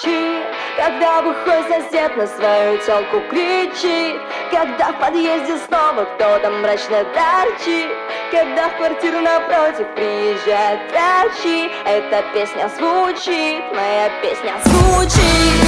Молчи, когда бухой сосед на свою тёлку кричит, когда в подъезде снова кто-то мрачно торчит, когда в квартиру напротив приезжают врачи. Эта песня звучит, моя песня звучит.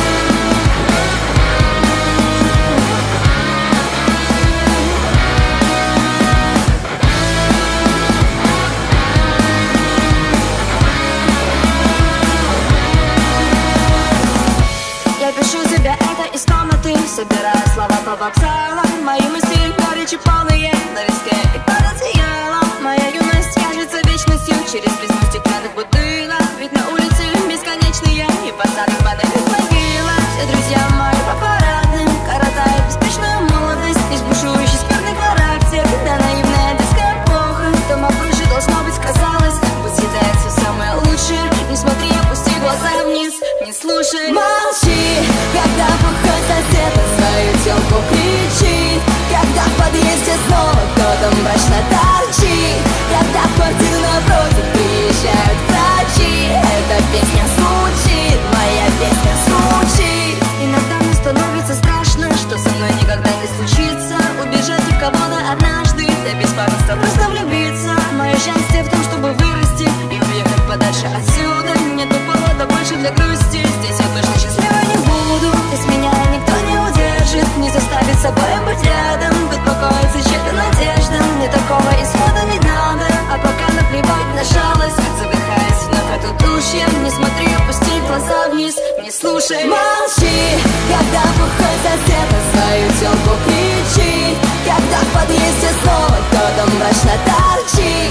Я пишу тебе это из комнаты, собирая слова по вокзалам. Мои мысли горечи полные, на виске и под одеялом. Моя юность кажется вечностью через призму стеклянных бутылок. Ведь на улице бесконечные и посадок банальных могилах. Все друзья мои по парадным коротают беспечную молодость. Лишь бушующий скверный характер, да наивная детская эпоха. Дома проще должно быть, казалось, пусть съедает все самое лучшее. Не смотри, опусти глаза вниз, не слушай. Молчи, когда бухой сосед на свою тёлку кричит, когда в подъезде снова кто-то мрачно торчит, когда в квартиру напротив приезжают врачи. Эта песня звучит, моя песня звучит. Иногда мне становится страшно, что со мной никогда не случится убежать от кого-то однажды, да без богатства просто влюбиться. Мое счастье в том, чтобы вырасти и уехать подальше отсюда. Нету повода больше для грусти, здесь я точно счастливой не буду. Без меня никто не удержит, не заставит собой быть рядом. Тут покоится чья-то надежда, мне такого исхода не надо. А пока наплевать на жалость, задыхаясь вновь от удушья. Не смотри, опусти глаза вниз, не слушай. Молчи, когда бухой сосед на свою тёлку кричит, когда в подъезде снова кто-то мрачно торчит,